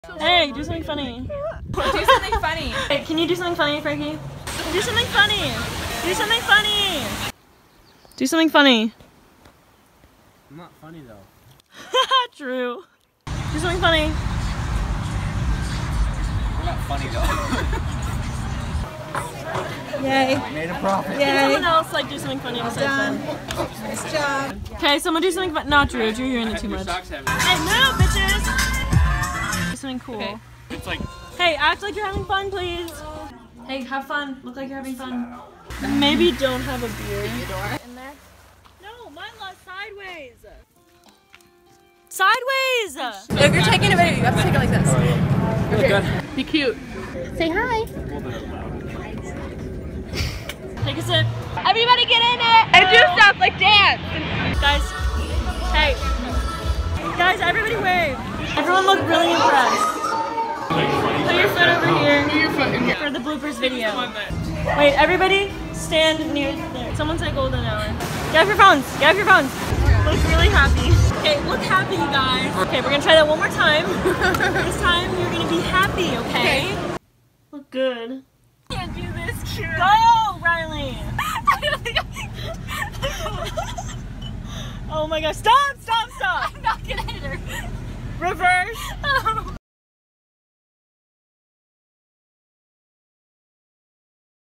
Hey, do something funny. Do something funny. Hey, can you do something funny, Frankie? Do something funny. Do something funny. Do something funny. I'm not funny though. True. Do something funny. I'm not funny though. Yay. Made a profit. Can someone else like do something funny besides Ben? Nice job. Okay, someone do something fun. Not Drew. Drew, you're in it too much. Hey, move, bitches! Do something cool. Okay. It's like. Hey, act like you're having fun, please. Hey, have fun. Look like you're having fun. Maybe don't have a beer. In there? No, mine lost sideways. Sideways! If you're taking a video, you have to take it like this. Okay. Be cute. Say hi. Take a sip. Everybody get in it. And do stuff like dance. Guys, hey. Guys, everybody wave. Everyone look really impressed. Put your foot over here for the bloopers video. Wait, everybody stand near there. Someone say golden hour. Get off your phones. Get off your phones. Look really happy. Okay, look happy, you guys. Okay, we're gonna try that one more time. This time you're gonna be happy, okay? Look good. Can't do this, Kira. Go, Riley. Oh my gosh, stop, stop, stop. I'm not gonna hit her. Reverse.